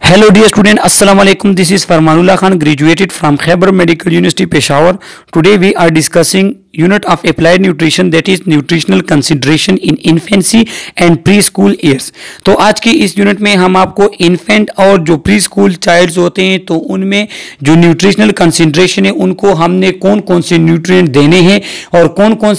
Hello dear student, Assalamu alaikum. This is Farmanullah Khan, graduated from Khyber Medical University, Peshawar. Today we are discussing unit of applied nutrition, that is nutritional consideration in infancy and preschool years. तो आज के इस unit में हम आपको infant और जो pre school child's होते हैं तो उनमें जो न्यूट्रिशनल कंसिड्रेशन है उनको हमने कौन कौन से न्यूट्रिएंट देने हैं और कौन कौन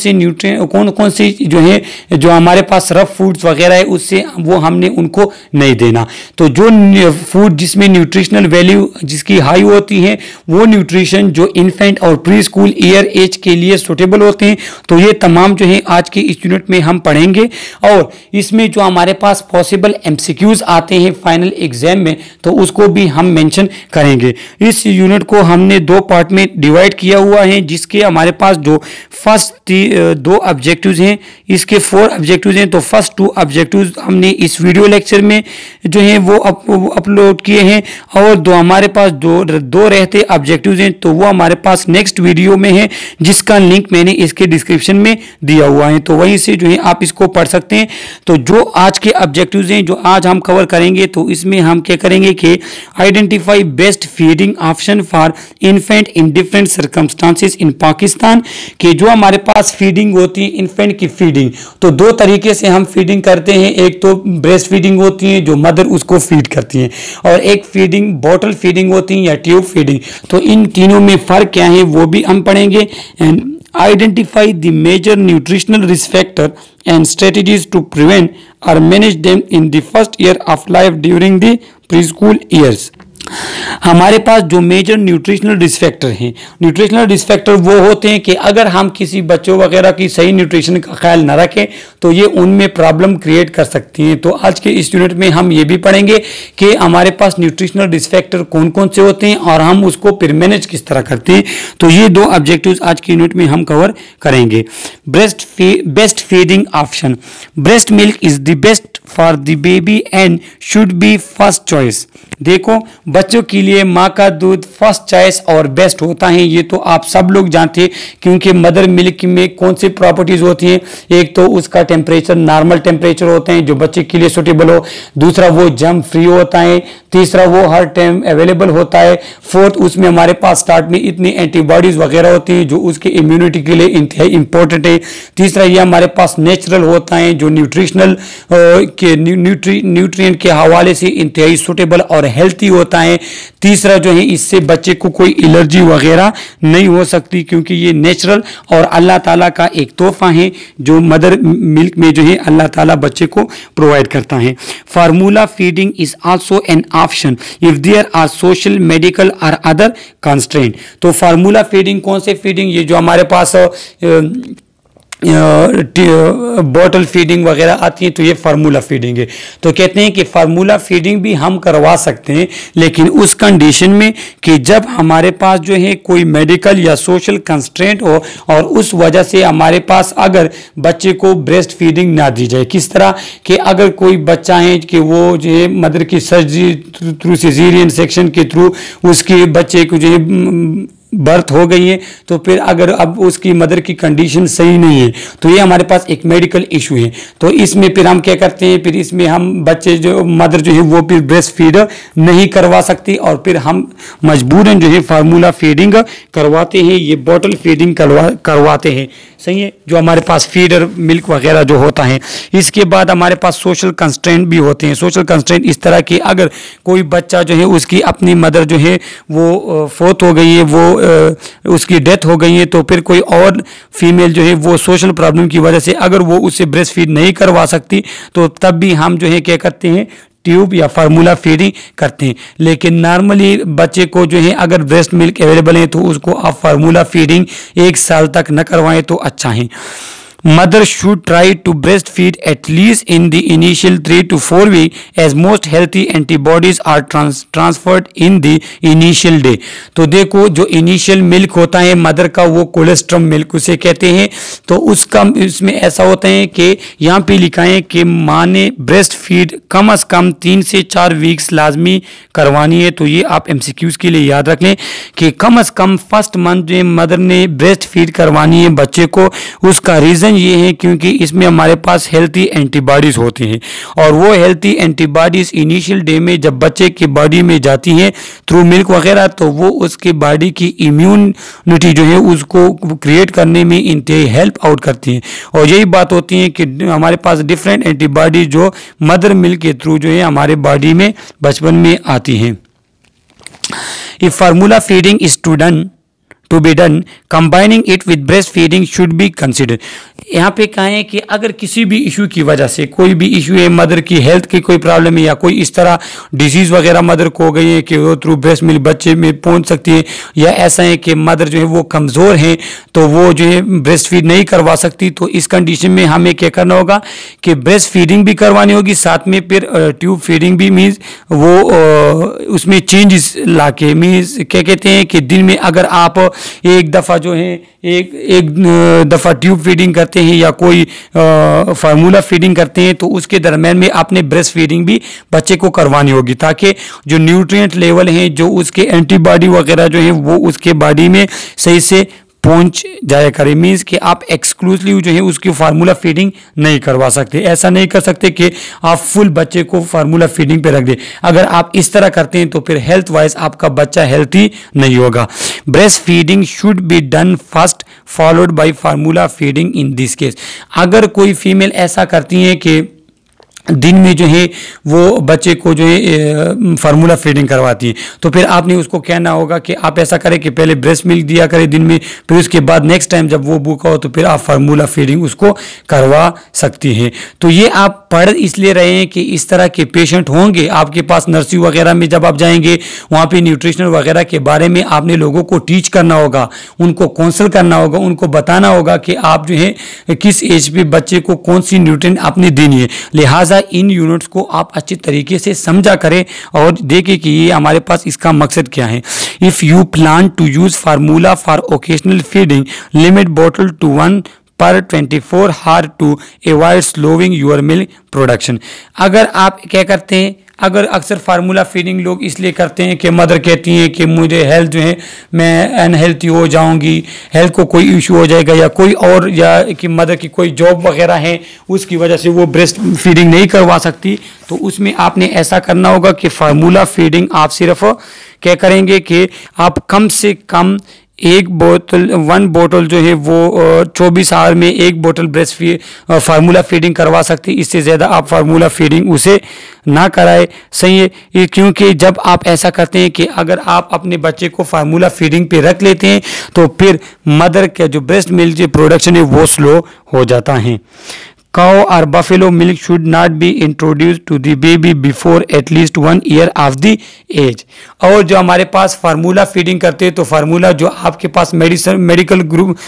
से जो है जो हमारे पास रफ फूड्स वगैरह है उससे वो हमने उनको नहीं देना। तो जो फूड जिसमें न्यूट्रिशनल वैल्यू जिसकी हाई होती है वो न्यूट्रिशन जो इन्फेंट और प्री स्कूल ईयर एज के लिए सुटेबल होते हैं। तो ये तमाम जो है आज के इस यूनिट में हम पढ़ेंगे और इसमें जो हमारे पास पॉसिबल एमसीक्यूज आते हैं फाइनल एग्जाम में तो उसको भी हम मेंशन करेंगे। इस यूनिट को हमने दो पार्ट में डिवाइड किया हुआ है, जिसके हमारे पास जो फर्स्ट दो ऑब्जेक्टिव्स हैं, इसके 4 ऑब्जेक्टिव्स हैं। तो फर्स्ट 2 ऑब्जेक्टिव्स हमने इस वीडियो लेक्चर में जो है वो अपलोड किए हैं और दो हमारे पास दो रहते ऑब्जेक्टिव्स हैं तो वो हमारे पास नेक्स्ट वीडियो में है, जिसका लिंक मैंने इसके डिस्क्रिप्शन में दिया हुआ है, तो वहीं से जो है आप इसको पढ़ सकते हैं। तो जो आज के ऑब्जेक्टिव्स हैं जो आज हम कवर करेंगे तो इसमें हम क्या करेंगे कि identify best feeding option for infant in different circumstances in Pakistan. कि जो हमारे पास फीडिंग होती है इन्फेंट की फीडिंग, तो दो तरीके से हम फीडिंग करते हैं। एक तो ब्रेस्ट फीडिंग होती है जो मदर उसको फीड करती है और एक फीडिंग बॉटल फीडिंग होती है या ट्यूब फीडिंग। तो इन तीनों में फर्क क्या है वो भी हम पढ़ेंगे। And identify the major nutritional risk factor and strategies to prevent or manage them in the first year of life during the preschool years। हमारे पास जो मेजर न्यूट्रिशनल रिस्क फैक्टर हैं, न्यूट्रिशनल रिस्क फैक्टर वो होते हैं कि अगर हम किसी बच्चों वगैरह की सही न्यूट्रिशन का ख्याल न रखें तो ये उनमें प्रॉब्लम क्रिएट कर सकती हैं। तो आज के इस यूनिट में हम ये भी पढ़ेंगे कि हमारे पास न्यूट्रिशनल रिस्क फैक्टर कौन कौन से होते हैं और हम उसको फिर मैनेज किस तरह करते हैं। तो ये दो ऑब्जेक्टिव्स आज के यूनिट में हम कवर करेंगे। Best feeding option, breast milk is the best for the baby and should be first choice. देखो बच्चों के लिए माँ का दूध फर्स्ट चॉइस और बेस्ट होता है, ये तो आप सब लोग जानते हैं, क्योंकि मदर मिल्क में कौन सी प्रॉपर्टीज होती हैं। एक तो उसका टेम्परेचर नॉर्मल टेम्परेचर होते हैं जो बच्चे के लिए सुटेबल हो, दूसरा वो जम फ्री होता है, तीसरा वो हर टाइम अवेलेबल होता है, फोर्थ उसमें हमारे पास स्टार्ट में इतनी एंटीबॉडीज वगैरह होती हैं जो उसके इम्यूनिटी के लिए इंतहाई इंपॉर्टेंट है, तीसरा ये हमारे पास नेचुरल होता है जो न्यूट्रिशनल के न्यूट्रिएंट के हवाले से इंतहाई सुटेबल और हेल्थी होता है, तीसरा जो है इससे बच्चे को कोई एलर्जी वगैरह नहीं हो सकती क्योंकि ये नेचुरल और अल्लाह ताला का एक तोहफा है जो मदर मिल्क में जो है अल्लाह ताला बच्चे को प्रोवाइड करता है। Formula feeding is also an option if there are social medical or other constraint. तो फार्मूला फीडिंग कौन से फीडिंग, ये जो हमारे पास बॉटल फीडिंग वगैरह आती है तो ये फार्मूला फीडिंग है। तो कहते हैं कि फार्मूला फीडिंग भी हम करवा सकते हैं लेकिन उस कंडीशन में कि जब हमारे पास जो है कोई मेडिकल या सोशल कंस्ट्रेंट हो और उस वजह से हमारे पास अगर बच्चे को ब्रेस्ट फीडिंग ना दी जाए। किस तरह कि अगर कोई बच्चा है कि वो जो है मदर की सर्जरी थ्रू सिजेरियन सेक्शन के थ्रू उसके बच्चे को जो है बर्थ हो गई है तो फिर अगर अब उसकी मदर की कंडीशन सही नहीं है तो ये हमारे पास एक मेडिकल इशू है। तो इसमें फिर हम क्या करते हैं, फिर इसमें हम बच्चे जो मदर जो है वो फिर ब्रेस्ट फीड नहीं करवा सकती और फिर हम मजबूरन जो है फार्मूला फीडिंग करवाते हैं, ये बॉटल फीडिंग करवाते हैं। सही है, जो हमारे पास फीडर मिल्क वगैरह जो होता है। इसके बाद हमारे पास सोशल कंस्ट्रेंट भी होते हैं। सोशल कंस्ट्रेंट इस तरह के अगर कोई बच्चा जो है उसकी अपनी मदर जो है वो फोत हो गई है, वो उसकी डेथ हो गई है तो फिर कोई और फीमेल जो है वो सोशल प्रॉब्लम की वजह से अगर वो उससे ब्रेस्ट फीड नहीं करवा सकती तो तब भी हम जो है क्या करते हैं ट्यूब या फार्मूला फीडिंग करते हैं। लेकिन नॉर्मली बच्चे को जो है अगर ब्रेस्ट मिल्क अवेलेबल है तो उसको आप फार्मूला फीडिंग 1 साल तक न करवाएं तो अच्छा है। Mother should try to breastfeed at least in the initial 3 to 4 weeks as most healthy antibodies are transferred in the initial day। तो देखो जो इनिशियल मिल्क होता है मदर का वो कोलेस्ट्रम मिल्क उसे कहते हैं। तो उसका इसमें ऐसा होता है कि यहाँ पे लिखा है कि माँ ने ब्रेस्ट फीड कम अज़ कम 3 से 4 वीक्स लाजमी करवानी है। तो ये आप MCQs के लिए याद रख लें कि कम अज़ कम फर्स्ट मंथ जो मदर ने ब्रेस्ट फीड करवानी है बच्चे को। उसका रीज़न रीज़न ये है क्योंकि इसमें हमारे पास हेल्थी एंटीबॉडीज़ होते हैं, और वो हेल्थी एंटीबॉडीज़ इनिशियल डे में जब बच्चे की बॉडी में जाती हैं थ्रू मिल्क वगैरह, तो वो उसके बॉडी की इम्यूनिटी जो है उसको क्रिएट करने में इंतहाई हेल्प आउट करती हैं। और यही बात होती है कि हमारे पास डिफरेंट एंटीबॉडीज जो मदर मिल्क के थ्रू जो है हमारे बॉडी में बचपन में आती हैं। If formula feeding is to be done, combining it with breastfeeding should be considered। यहाँ पे कहा है कि अगर किसी भी इशू की वजह से, कोई भी इशू है, मदर की हेल्थ की कोई प्रॉब्लम है या कोई इस तरह डिजीज़ वगैरह मदर को हो गई है कि वो थ्रू ब्रेस्ट मिल्क बच्चे में पहुंच सकती है, या ऐसा है कि मदर जो है वो कमज़ोर है तो वो जो है ब्रेस्ट फीड नहीं करवा सकती, तो इस कंडीशन में हमें क्या करना होगा कि ब्रेस्ट फीडिंग भी करवानी होगी, साथ में फिर ट्यूब फीडिंग भी, मीन्स वो उसमें चेंजेस ला के, मीन्स क्या कहते हैं कि दिन में अगर आप एक दफ़ा जो है एक दफ़ा ट्यूब फीडिंग करते हैं या कोई फार्मूला फीडिंग करते हैं, तो उसके दरम्यान में आपने ब्रेस्ट फीडिंग भी बच्चे को करवानी होगी, ताकि जो न्यूट्रिएंट लेवल हैं, जो उसके एंटीबॉडी वगैरह जो है वो उसके बॉडी में सही से पहुंच जाया करे। मीन्स कि आप एक्सक्लूसिव जो है उसकी फार्मूला फीडिंग नहीं करवा सकते, ऐसा नहीं कर सकते कि आप फुल बच्चे को फार्मूला फीडिंग पे रख दे। अगर आप इस तरह करते हैं तो फिर हेल्थ वाइज आपका बच्चा हेल्थी नहीं होगा। Breast feeding should be done first followed by formula feeding in this case. अगर कोई फीमेल ऐसा करती है कि दिन में जो है वो बच्चे को जो है फार्मूला फीडिंग करवाती है, तो फिर आपने उसको कहना होगा कि आप ऐसा करें कि पहले ब्रेस्ट मिल्क दिया करें दिन में, फिर उसके बाद नेक्स्ट टाइम जब वो भूखा हो तो फिर आप फार्मूला फीडिंग उसको करवा सकती हैं। तो ये आप पढ़ इसलिए रहे हैं कि इस तरह के पेशेंट होंगे आपके पास नर्सिंग वगैरह में, जब आप जाएंगे वहाँ पे न्यूट्रिशनल वगैरह के बारे में आपने लोगों को टीच करना होगा, उनको काउंसल करना होगा, उनको बताना होगा कि आप जो है किस एज पे बच्चे को कौन सी न्यूट्रिएंट आपने देनी है। लिहाजा इन यूनिट्स को आप अच्छी तरीके से समझा करें और देखें कि ये हमारे पास इसका मकसद क्या है। If you plan to use formula for occasional feeding, limit bottle to 1 per 24 hour to avoid slowing your milk production. अगर आप क्या करते हैं, अगर अक्सर फार्मूला फीडिंग लोग इसलिए करते हैं कि मदर कहती हैं कि मुझे हेल्थ जो है मैं अनहेल्थी हो जाऊंगी, हेल्थ को कोई इशू हो जाएगा या कोई और, या कि मदर की कोई जॉब वगैरह है उसकी वजह से वो ब्रेस्ट फीडिंग नहीं करवा सकती, तो उसमें आपने ऐसा करना होगा कि फार्मूला फीडिंग आप सिर्फ क्या करेंगे कि आप कम से कम 1 बोतल जो है वो 24 आवर में 1 बोतल ब्रेस्ट फार्मूला फीडिंग करवा सकती है। इससे ज़्यादा आप फार्मूला फीडिंग उसे ना कराए, सही है। क्योंकि जब आप ऐसा करते हैं कि अगर आप अपने बच्चे को फार्मूला फीडिंग पे रख लेते हैं तो फिर मदर का जो ब्रेस्ट मिल्क जो प्रोडक्शन है वो स्लो हो जाता है। Cow or buffalo milk should not be introduced to the baby before at least 1 year of the age। और जो हमारे पास फार्मूला फीडिंग करते हैं तो फार्मूला जो आपके पास मेडिकल ग्रुप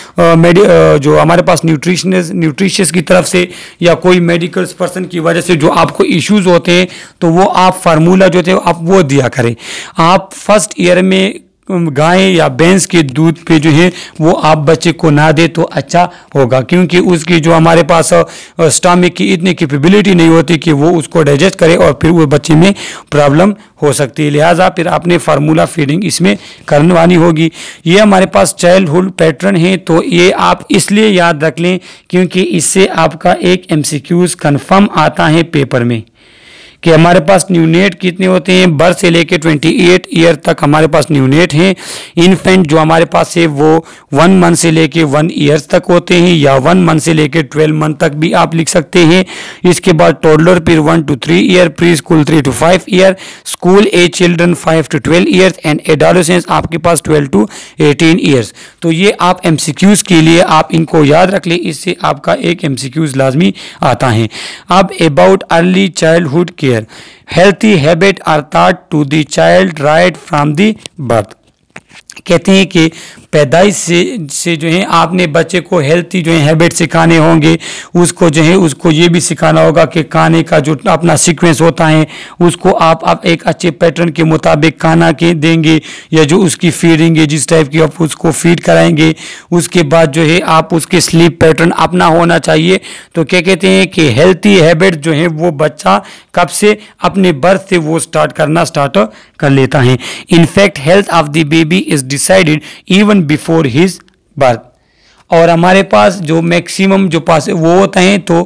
जो हमारे पास न्यूट्रिशियस की तरफ से या कोई मेडिकल पर्सन की वजह से जो आपको इश्यूज होते हैं तो वो आप फार्मूला जो थे आप वो दिया करें। आप फर्स्ट ईयर में गाय या भैंस के दूध पे जो है वो आप बच्चे को ना दे तो अच्छा होगा, क्योंकि उसकी जो हमारे पास स्टमक की इतनी कैपेबिलिटी नहीं होती कि वो उसको डाइजेस्ट करे और फिर वो बच्चे में प्रॉब्लम हो सकती है। लिहाजा फिर आपने फार्मूला फीडिंग इसमें करवानी होगी। ये हमारे पास चाइल्डहुड पैटर्न है, तो ये आप इसलिए याद रख लें क्योंकि इससे आपका एक MCQs कन्फर्म आता है पेपर में कि हमारे पास न्यूनेट कितने होते हैं। बर्थ से लेके 28 ईयर तक हमारे पास न्यूनेट हैं। इन्फेंट जो हमारे पास है वो 1 मंथ से लेके 1 ईयर तक होते हैं, या 1 मंथ से लेके 12 मंथ तक भी आप लिख सकते हैं। इसके बाद टोडलर फिर 1 to 3 year, pre school 3 to 5 year, school age children 5 to 12 years and adolescence आपके पास 12 to 18 ईयर्स। तो ये आप MCQs के लिए आप इनको याद रख लें, इससे आपका एक MCQs लाजमी आता है। अब about early childhood care, healthy habits are taught to the child right from the birth। कहते हैं कि पैदाइश से जो है आपने बच्चे को हेल्थी जो है हैबिट सिखाने होंगे, उसको जो है उसको ये भी सिखाना होगा कि खाने का जो अपना सीक्वेंस होता है उसको आप एक अच्छे पैटर्न के मुताबिक खाना के देंगे, या जो उसकी फीडिंग है जिस टाइप की आप उसको फीड कराएंगे। उसके बाद जो है आप उसके स्लीप पैटर्न अपना होना चाहिए। तो क्या कहते हैं कि हेल्थी हैबिट जो है वो बच्चा कब से, अपने बर्थ से वो स्टार्ट कर लेता है। In fact health of the baby is decided even before his birth. और हमारे पास जो मैक्सिमम जो पास वो होता है, तो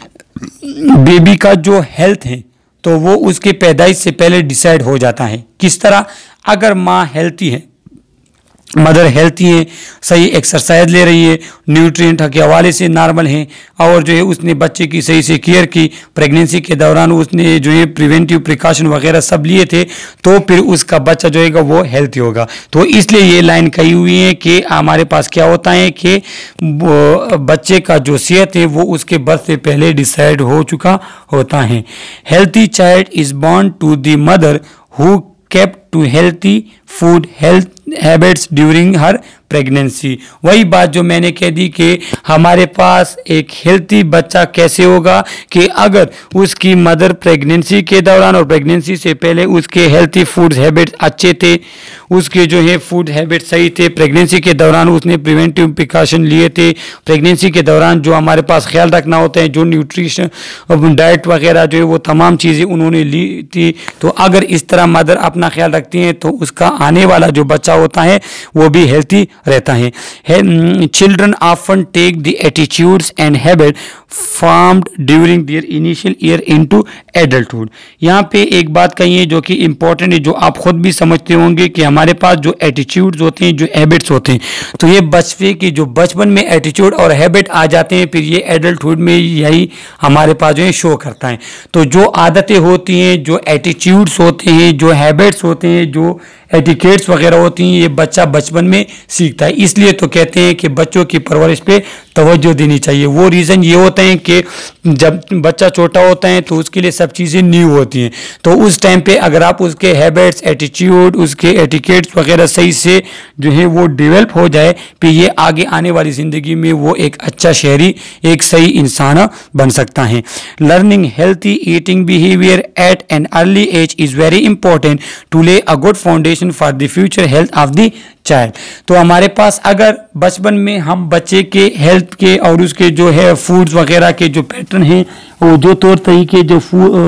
बेबी का जो हेल्थ है तो वो उसके पैदाइश से पहले डिसाइड हो जाता है। किस तरह? अगर माँ हेल्थी है, मदर हेल्थी है, सही एक्सरसाइज ले रही है, न्यूट्रिएंट के हवाले से नॉर्मल है, और जो है उसने बच्चे की सही से केयर की, प्रेगनेंसी के दौरान उसने जो है प्रिवेंटिव प्रिकॉशन वगैरह सब लिए थे, तो फिर उसका बच्चा जो है वो हेल्थी होगा। तो इसलिए ये लाइन कही हुई है कि हमारे पास क्या होता है कि बच्चे का जो सेहत है वो उसके बर्थ से पहले डिसाइड हो चुका होता है। Healthy child is born to the mother who kept to healthy food health habits during her pregnancy. वही बात जो मैंने कह दी कि हमारे पास एक हेल्थी बच्चा कैसे होगा कि अगर उसकी मदर प्रेगनेंसी के दौरान और प्रेगनेंसी से पहले उसके हेल्थी फूड हैबिट्स अच्छे थे, उसके जो है फूड हैबिट सही थे, प्रेगनेंसी के दौरान उसने प्रिवेंटिव प्रिकॉशन लिए थे, प्रेगनेंसी के दौरान जो हमारे पास ख्याल रखना होता है, जो न्यूट्रिशन डाइट वगैरह जो है वो तमाम चीज़ें उन्होंने ली थी। तो अगर इस तरह मदर अपना ख्याल रखती हैं तो उसका आने वाला जो बच्चा होता है वो भी हेल्थी रहता है। Children often take the attitudes and habit formed during their initial year into adulthood. यहाँ पे एक बात कही है जो कि इंपॉर्टेंट है, जो आप खुद भी समझते होंगे कि हमारे पास जो एटीट्यूड्स होते हैं, जो हैबिट्स होते हैं, तो ये बचपन की जो बचपन में एटीट्यूड और हैबिट आ जाते हैं, फिर ये एडल्टहुड में यही हमारे पास जो है शो करता है। तो जो आदतें होती हैं, जो एटीट्यूड्स होते हैं, जो हैबिट्स होते हैं, जो एटिकेट्स वगैरह होती हैं, ये बच्चा बचपन में सीखता है। इसलिए तो कहते हैं कि बच्चों की परवरिश पे तवज्जो देनी चाहिए। वो रीज़न ये होता है कि जब बच्चा छोटा होता है तो उसके लिए सब चीज़ें न्यू होती हैं, तो उस टाइम पे अगर आप उसके हैबिट्स, एटीट्यूड, उसके एटिकेट्स वगैरह सही से जो है वो डेवलप हो जाए, फिर ये आगे आने वाली ज़िंदगी में वो एक अच्छा शहरी, एक सही इंसान बन सकता है। Learning healthy eating behaviour at an early age is very important to lay a good foundation for the future health of the child. तो हमारे पास अगर बचपन में हम बच्चे के हेल्थ के और उसके जो है फूड्स वगैरह के जो पैटर्न हैं, वो जो तौर तरीके, जो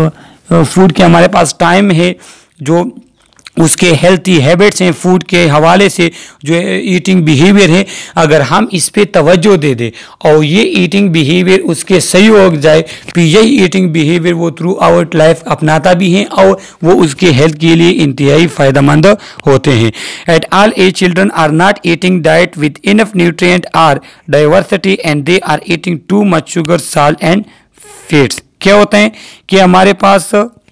फूड के हमारे पास टाइम है, जो उसके हेल्थी हैबिट्स हैं, फूड के हवाले से जो ईटिंग बिहेवियर है, अगर हम इस पे तवज्जो दे दें और ये ईटिंग बिहेवियर उसके सही हो जाए, फिर यही ईटिंग बिहेवियर वो थ्रू आउट लाइफ अपनाता भी है और वो उसके हेल्थ के लिए इंतहाई फ़ायदेमंद होते हैं। At all age children are not eating diet with enough nutrient or diversity and they are eating too much sugar, salt and fats. क्या होता है कि हमारे पास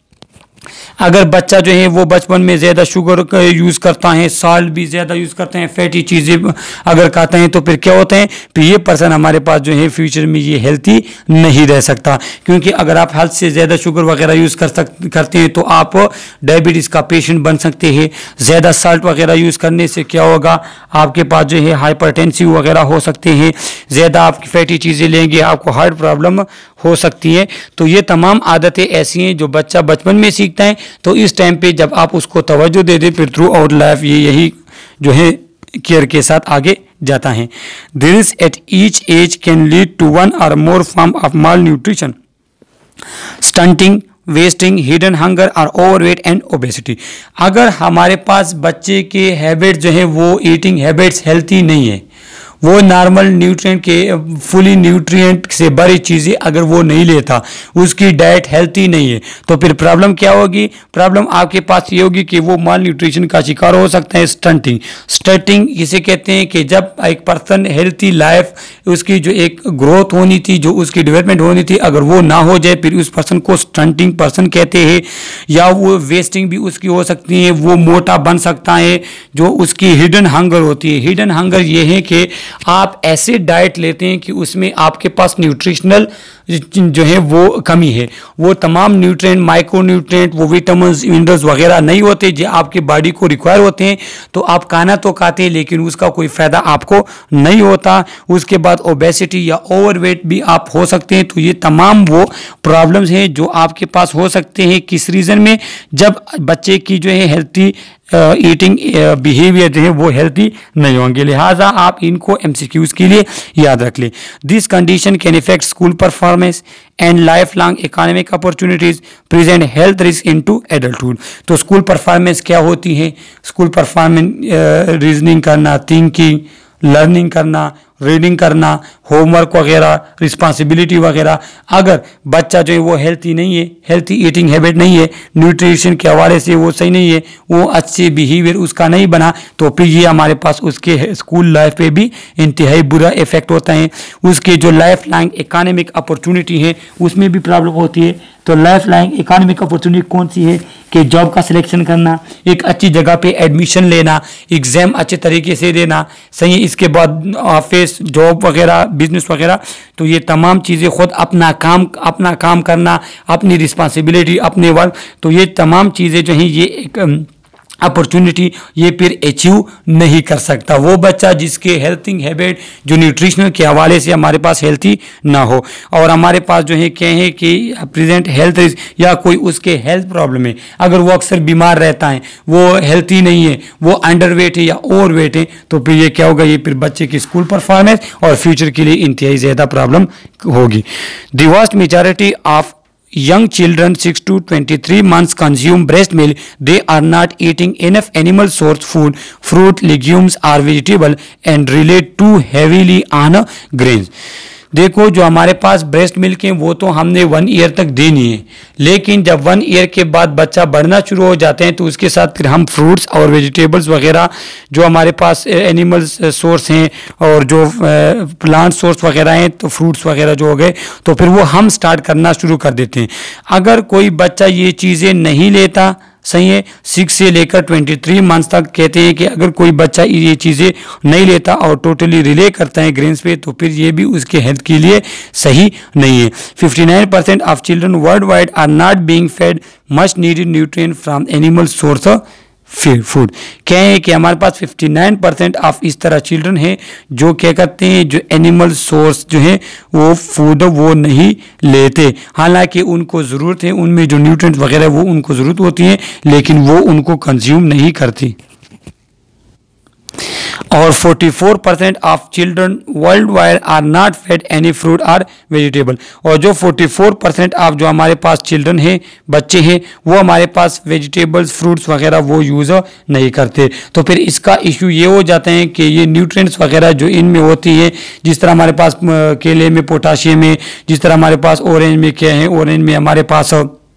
अगर बच्चा जो है वो बचपन में ज़्यादा शुगर यूज़ करता है, साल्ट भी ज़्यादा यूज़ करते हैं, फैटी चीज़ें अगर खाते हैं, तो फिर क्या होता है, फिर ये पर्सन हमारे पास जो है फ्यूचर में ये हेल्थी नहीं रह सकता। क्योंकि अगर आप हद से ज़्यादा शुगर वगैरह यूज़ करते हैं तो आप डायबिटीज़ का पेशेंट बन सकते हैं। ज़्यादा साल्ट वगैरह यूज़ करने से क्या होगा, आपके पास जो है हाइपरटेंसिव वगैरह हो सकते हैं। ज़्यादा आप फैटी चीज़ें लेंगे, आपको हार्ट प्रॉब्लम हो सकती है। तो ये तमाम आदतें ऐसी हैं जो बच्चा बचपन में सीखता है, तो इस टाइम पे जब आप उसको तवज्जो दे दें, फिर थ्रू आउट लाइफ ये यही जो है केयर के साथ आगे जाता है। This at each age can lead to one or more form of malnutrition, stunting, wasting, hidden hunger or overweight and obesity. अगर हमारे पास बच्चे के हैबिट जो है वो ईटिंग हैबिट्स हेल्थी नहीं है, वो नॉर्मल न्यूट्रिएंट के फुली न्यूट्रिएंट से भरी चीज़ें अगर वो नहीं लेता, उसकी डाइट हेल्थी नहीं है, तो फिर प्रॉब्लम क्या होगी, प्रॉब्लम आपके पास ये होगी कि वो माल न्यूट्रिशन का शिकार हो सकता है। स्टंटिंग, स्टंटिंग इसे कहते हैं कि जब एक पर्सन हेल्थी लाइफ, उसकी जो एक ग्रोथ होनी थी, जो उसकी डेवलपमेंट होनी थी, अगर वो ना हो जाए, फिर उस पर्सन को स्टंटिंग पर्सन कहते हैं। या वो वेस्टिंग भी उसकी हो सकती है, वो मोटा बन सकता है। जो उसकी हिडन हंगर होती है, हिडन हंगर ये है कि आप ऐसे डाइट लेते हैं कि उसमें आपके पास न्यूट्रिशनल जो है वो कमी है, वो तमाम न्यूट्रिएंट, माइक्रो न्यूट्रिएंट, वो विटामिन्स, मिनरल्स वगैरह नहीं होते जो आपके बॉडी को रिक्वायर होते हैं। तो आप खाना तो खाते हैं लेकिन उसका कोई फ़ायदा आपको नहीं होता। उसके बाद ओबेसिटी या ओवरवेट भी आप हो सकते हैं। तो ये तमाम वो प्रॉब्लम्स हैं जो आपके पास हो सकते हैं किस रीज़न में, जब बच्चे की जो है हेल्थी ईटिंग बिहेवियर जो है वो हेल्थी नहीं होंगे। लिहाजा आप इनको एमसीक्यूज के लिए याद रख लें। This condition can affect school performance and lifelong economic opportunities, present health risk into adulthood. तो स्कूल परफॉर्मेंस क्या होती है, स्कूल परफॉर्मेंस रीजनिंग करना, थिंकिंग, लर्निंग करना, रीडिंग करना, होमवर्क वगैरह, रिस्पॉन्सिबिलिटी वगैरह, अगर बच्चा जो है वो हेल्थी नहीं है, हेल्थी ईटिंग हैबिट नहीं है, न्यूट्रिशन के हवाले से वो सही नहीं है, वो अच्छे बिहेवियर उसका नहीं बना, तो फिर ये हमारे पास उसके स्कूल लाइफ पे भी इंतहाई बुरा इफेक्ट होता है। उसके जो लाइफ लॉन्ग एकेडमिक अपॉर्चुनिटी है उसमें भी प्रॉब्लम होती है। तो लाइफ लॉन्ग एकेडमिक अपॉर्चुनिटी कौन सी है कि जॉब का सिलेक्शन करना, एक अच्छी जगह पे एडमिशन लेना, एग्ज़ाम अच्छे तरीके से देना, सही है, इसके बाद ऑफिस जॉब वगैरह, बिजनेस वगैरह, तो ये तमाम चीज़ें खुद अपना काम करना, अपनी रिस्पॉन्सिबिलिटी, अपने वर्क, तो ये तमाम चीज़ें जो हैं ये एक अपॉर्चुनिटी ये फिर अचीव नहीं कर सकता वो बच्चा जिसके हेल्थिंग हैबिट जो न्यूट्रिशनल के हवाले से हमारे पास हेल्थी ना हो। और हमारे पास जो है क्या है कि प्रेजेंट हेल्थ या कोई उसके हेल्थ प्रॉब्लम है, अगर वो अक्सर बीमार रहता है, वो हेल्थी नहीं है, वो अंडरवेट है या ओवरवेट है, तो फिर ये क्या होगा, ये फिर बच्चे की स्कूल परफॉर्मेंस और फ्यूचर के लिए इंतहाई ज़्यादा प्रॉब्लम होगी। The vast majority of young children 6 to 23 months consume breast milk. They are not eating enough animal source food, fruit, legumes or vegetable and rely too heavily on grains. देखो जो हमारे पास breast milk है वो तो हमने 1 year तक देनी है, लेकिन जब 1 ईयर के बाद बच्चा बढ़ना शुरू हो जाते हैं तो उसके साथ फिर हम फ्रूट्स और वेजिटेबल्स वगैरह जो हमारे पास एनिमल्स सोर्स हैं और जो प्लांट सोर्स वगैरह हैं, तो फ्रूट्स वगैरह जो हो गए, तो फिर वो हम स्टार्ट करना शुरू कर देते हैं। अगर कोई बच्चा ये चीज़ें नहीं लेता, सही है, 6 से लेकर 23 मंथ्स तक कहते हैं कि अगर कोई बच्चा ये चीज़ें नहीं लेता और टोटली रिले करता है ग्रेन्स पे, तो फिर ये भी उसके हेल्थ के लिए सही नहीं है। 59% of children worldwide are not being fed much needed nutrient from animal source food. क्या है कि हमारे पास 59% ऑफ इस तरह चिल्ड्रन हैं जो क्या करते हैं, जो एनिमल सोर्स जो है वो फूड वो नहीं लेते, हालांकि उनको ज़रूरत है, उनमें जो न्यूट्रिएंट्स वगैरह वो उनको ज़रूरत होती है, लेकिन वो उनको कंज्यूम नहीं करती। और 44% of children worldwide are not fed any fruit or vegetable. और जो 44% ऑफ जो हमारे पास चिल्ड्रन हैं, बच्चे हैं, वो हमारे पास वेजिटेबल्स, फ्रूट्स वगैरह वो यूज़ नहीं करते। तो फिर इसका इशू ये हो जाता है कि ये न्यूट्रिएंट्स वगैरह जो इनमें होती है, जिस तरह हमारे पास केले में पोटाशियम है, जिस तरह हमारे पास ऑरेंज में क्या है, ऑरेंज में हमारे पास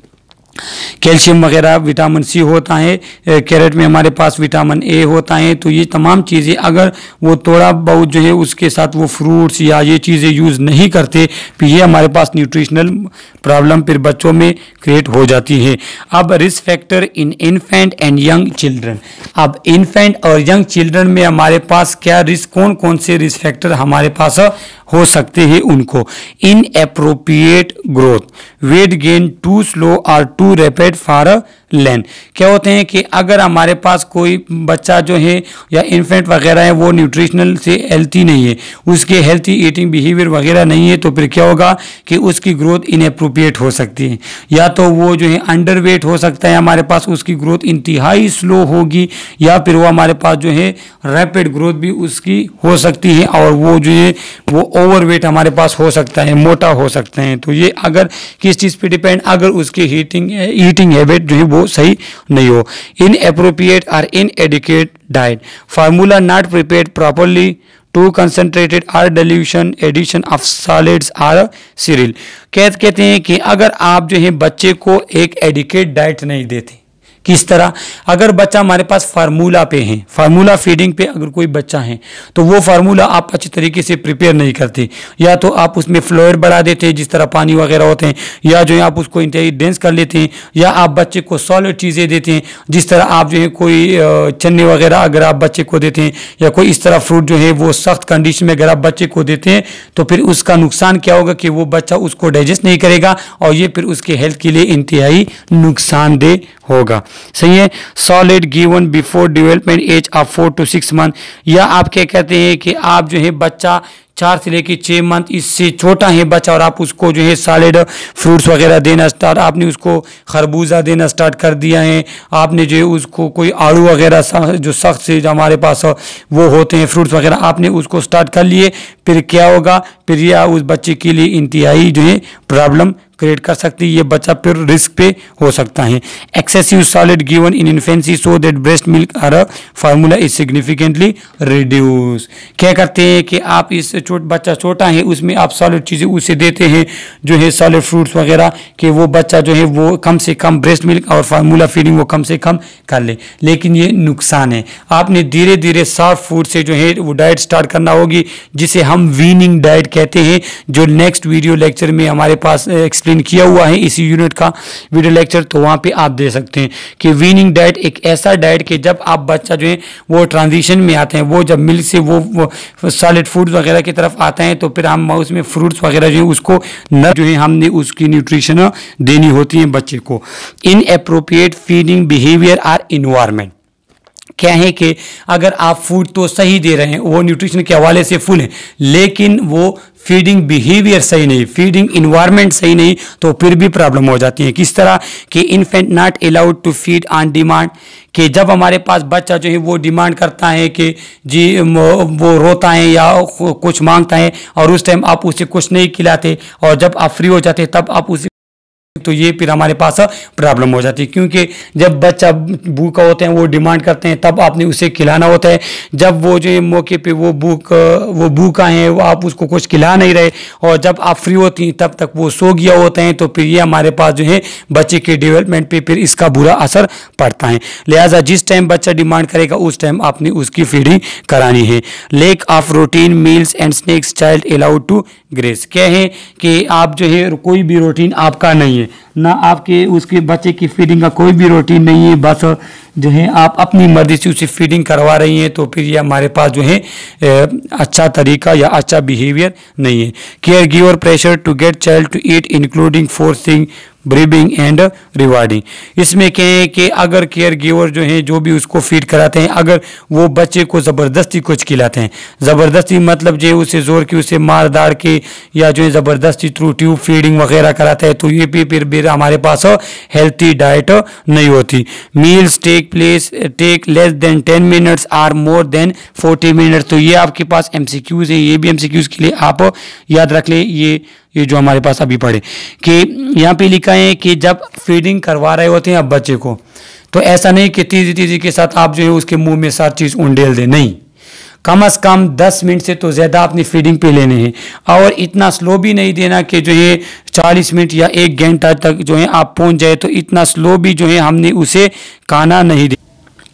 कैल्शियम वगैरह, विटामिन सी होता है, कैरेट में हमारे पास विटामिन ए होता है, तो ये तमाम चीज़ें अगर वो थोड़ा बहुत जो है उसके साथ वो फ्रूट्स या ये चीज़ें यूज़ नहीं करते, फिर ये हमारे पास न्यूट्रिशनल प्रॉब्लम फिर बच्चों में क्रिएट हो जाती है। अब risk factor in infant and young children. अब इन्फेंट और यंग चिल्ड्रन में हमारे पास क्या रिस्क, कौन कौन से रिस्क फैक्टर हमारे पास हो सकते हैं उनको। Inappropriate growth, weight gain too slow or too rapid for length. क्या होते हैं कि अगर हमारे पास कोई बच्चा जो है या इन्फेंट वगैरह है वो न्यूट्रिशनल से हेल्थी नहीं है, उसके हेल्थी ईटिंग बिहेवियर वगैरह नहीं है, तो फिर क्या होगा कि उसकी ग्रोथ इनएप्रोप्रिएट हो सकती है, या तो वो जो है अंडर वेट हो सकता है, हमारे पास उसकी ग्रोथ इंतहाई स्लो होगी, या फिर वो हमारे पास जो है रैपिड ग्रोथ भी उसकी हो सकती है, और वो जो है वो ओवरवेट हमारे पास हो सकता है, मोटा हो सकते हैं। तो ये अगर किस चीज़ पे डिपेंड, अगर उसकी ईटिंग हैबिट जो है वो सही नहीं हो। Inappropriate or inadequate diet, formula not prepared properly, too concentrated or dilution, addition of solids or cereal. कहते हैं कि अगर आप जो है बच्चे को एक एडिक्वेट डाइट नहीं देते, किस तरह, अगर बच्चा हमारे पास फार्मूला पे है, फार्मूला फीडिंग पे अगर कोई बच्चा है, तो वो फार्मूला आप अच्छी तरीके से प्रिपेयर नहीं करते, या तो आप उसमें फ्लूइड बढ़ा देते हैं जिस तरह पानी वगैरह होते हैं, या जो है आप उसको इंतहाई डेंस कर लेते हैं, या आप बच्चे को सॉलिड चीज़ें देते हैं, जिस तरह आप जो है कोई चने वगैरह अगर आप बच्चे को देते हैं, या कोई इस तरह फ्रूट जो है वो सख्त कंडीशन में अगर आप बच्चे को देते हैं, तो फिर उसका नुकसान क्या होगा कि वो बच्चा उसको डाइजेस्ट नहीं करेगा, और ये फिर उसके हेल्थ के लिए इंतहाई नुकसानदेह होगा। सही है। Solid given before development age of 4 to 6 month, या आप क्या कहते हैं कि आप जो है बच्चा 4 से लेकर 6 मंथ इससे छोटा है बच्चा, और आप उसको जो है सॉलिड फ्रूट्स वगैरह देना स्टार्ट, आपने उसको खरबूजा देना स्टार्ट कर दिया है, आपने जो है उसको कोई आड़ू वगैरह जो सख्त से जो हमारे पास वो होते हैं फ्रूट्स वगैरह आपने उसको स्टार्ट कर लिए, फिर क्या होगा, फिर यह उस बच्चे के लिए इंतहाई जो है प्रॉब्लम क्रिएट कर सकती है, ये बच्चा फिर रिस्क पे हो सकता है। Excessive solid given in infancy so that breast milk or formula is significantly reduce. क्या करते हैं कि आप इस बच्चा छोटा है उसमें आप सॉलिड चीज़ें उसे देते हैं जो है सॉलिड फ्रूट्स वगैरह, कि वो बच्चा जो है वो कम से कम ब्रेस्ट मिल्क और फार्मूला फीडिंग वो कम से कम कर ले, लेकिन ये नुकसान है। आपने धीरे धीरे सॉफ्ट फूड से जो है वो डाइट स्टार्ट करना होगी, जिसे हम वीनिंग डाइट कहते हैं, जो नेक्स्ट वीडियो लेक्चर में हमारे पास एक्सप्लेन किया हुआ है इसी यूनिट का वीडियो लेक्चर, तो वहाँ पे आप दे सकते हैं कि वीनिंग डाइट एक ऐसा डाइट कि जब आप बच्चा जो है वो ट्रांजिशन में आते हैं, वो जब मिल्क से वो सॉलिड फूड वगैरह की तरफ आते हैं, तो फिर हम उसमें फ्रूट्स वगैरह जो है उसको जो है हमने उसकी न्यूट्रिशन देनी होती है बच्चे को। Inappropriate feeding behaviour or environment. क्या है कि अगर आप फूड तो सही दे रहे हैं, वो न्यूट्रिशन के हवाले से फुल है, लेकिन वो फीडिंग बिहेवियर सही नहीं, फीडिंग इन्वायरमेंट सही नहीं, तो फिर भी प्रॉब्लम हो जाती है। किस तरह कि infant not allowed to feed on demand, कि जब हमारे पास बच्चा जो है वो डिमांड करता है कि जी वो रोता है या कुछ मांगता है और उस टाइम आप उसे कुछ नहीं खिलाते, और जब आप फ्री हो जाते तब आप उसे, तो ये फिर हमारे पास प्रॉब्लम हो जाती है। क्योंकि जब बच्चा भूखा होते हैं वो डिमांड करते हैं, तब आपने उसे खिलाना होता है। जब वो जो है मौके पे वो भूखा है, वो आप उसको कुछ खिला नहीं रहे, और जब आप फ्री होती हैं तब तक वो सो गया होते हैं, तो फिर ये हमारे पास जो है बच्चे के डेवलपमेंट पे फिर इसका बुरा असर पड़ता है। लिहाजा जिस टाइम बच्चा डिमांड करेगा उस टाइम आपने उसकी फीडिंग करानी है। Lack of routine meals and snacks child allowed to graze. क्या है कि आप जो है कोई भी रूटीन आपका नहीं है, ना आपके उसके बच्चे की फीडिंग का कोई भी रूटीन नहीं है, बस जो है आप अपनी मर्जी से उसे फीडिंग करवा रही हैं, तो फिर ये हमारे पास जो है अच्छा तरीका या अच्छा बिहेवियर नहीं है। Caregiver pressure to get child to eat including forcing bribing and rewarding. इसमें क्या है कि अगर केयर गिवर जो है जो भी उसको फीड कराते हैं, अगर वो बच्चे को ज़बरदस्ती कुछ खिलाते हैं, ज़बरदस्ती मतलब जो उसे जोर के उसे मार दाड़ के या जो है ज़बरदस्ती थ्रू ट्यूब फीडिंग वगैरह कराता है, तो ये भी फिर हमारे पास हेल्थी डाइट नहीं होती। Meals take less than 10 minutes or more than 40 minutes. तो ये आपके पास MCQs है, ये भी MCQs के लिए आप याद रख ले। ये जो हमारे पास अभी पढ़े कि यहाँ पे लिखा है कि जब फीडिंग करवा रहे होते हैं आप बच्चे को, तो ऐसा नहीं कि तेजी के साथ आप जो है उसके मुंह में सारी चीज़ उंडेल दें, नहीं, कम से कम 10 मिनट से तो ज़्यादा अपनी फीडिंग पे लेने हैं, और इतना स्लो भी नहीं देना कि जो है 40 मिनट या 1 घंटा तक जो है आप पहुंच जाए, तो इतना स्लो भी जो है हमने उसे खाना नहीं दे।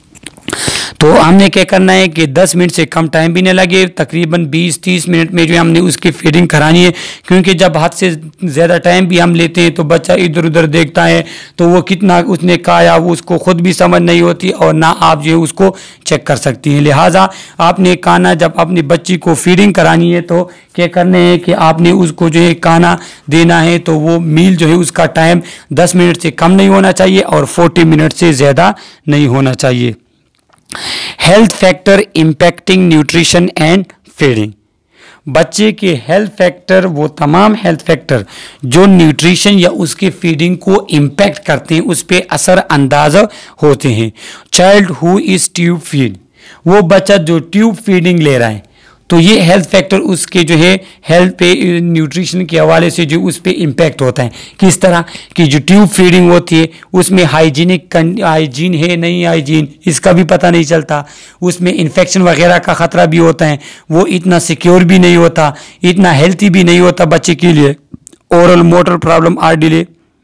तो हमने क्या करना है कि 10 मिनट से कम टाइम भी नहीं लगे, तकरीबन 20-30 मिनट में जो है हमने उसकी फीडिंग करानी है। क्योंकि जब हद से ज़्यादा टाइम भी हम लेते हैं तो बच्चा इधर उधर देखता है, तो वो कितना उसने खाया वो उसको खुद भी समझ नहीं होती, और ना आप जो है उसको चेक कर सकती हैं। लिहाजा आपने खाना जब अपनी बच्ची को फीडिंग करानी है तो क्या करना है कि आपने उसको जो है खाना देना है, तो वो मील जो है उसका टाइम 10 मिनट से कम नहीं होना चाहिए और 40 मिनट से ज़्यादा नहीं होना चाहिए। Health factor impacting nutrition and feeding. बच्चे के हेल्थ फैक्टर, वो तमाम हेल्थ फैक्टर जो न्यूट्रिशन या उसके फीडिंग को इम्पैक्ट करते हैं, उस पर असर अंदाज होते हैं। Child who is tube feed, वो बच्चा जो ट्यूब फीडिंग ले रहा है, तो ये हेल्थ फैक्टर उसके जो है हेल्थ पे न्यूट्रिशन के हवाले से जो उस पर इम्पैक्ट होता है। किस तरह कि जो ट्यूब फीडिंग होती है उसमें हाइजीन है नहीं हाइजीन इसका भी पता नहीं चलता, उसमें इन्फेक्शन वगैरह का ख़तरा भी होता है, वो इतना सिक्योर भी नहीं होता, इतना हेल्थी भी नहीं होता बच्चे के लिए। Oral motor problem or delay,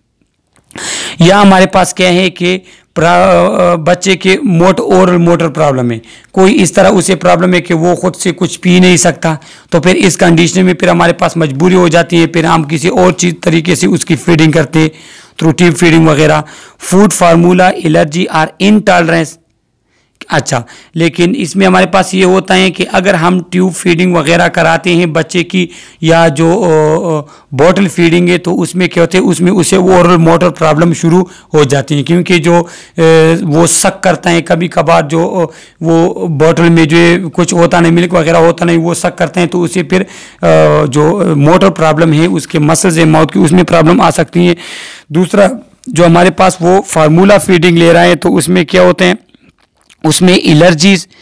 या हमारे पास क्या है कि बच्चे के ओरल मोटर प्रॉब्लम है, कोई इस तरह उसे प्रॉब्लम है कि वो खुद से कुछ पी नहीं सकता, तो फिर इस कंडीशन में फिर हमारे पास मजबूरी हो जाती है, फिर हम किसी और चीज़ तरीके से उसकी फीडिंग करते थ्रू ट्यूब फीडिंग वगैरह। Food formula allergy or intolerance. अच्छा, लेकिन इसमें हमारे पास ये होता है कि अगर हम ट्यूब फीडिंग वगैरह कराते हैं बच्चे की, या जो बॉटल फीडिंग है, तो उसमें क्या होता है, उसमें उसे ओरल मोटर प्रॉब्लम शुरू हो जाती है, क्योंकि जो वो सक करता है कभी कभार, जो वो बॉटल में जो कुछ होता नहीं, मिल्क वगैरह होता नहीं, वो सक करते हैं, तो उसे फिर जो मोटर प्रॉब्लम है उसके मसल्स है माउथ की, उसमें प्रॉब्लम आ सकती है। दूसरा जो हमारे पास वो फार्मूला फीडिंग ले रहा है, तो उसमें क्या होते हैं, उसमें एलर्जीज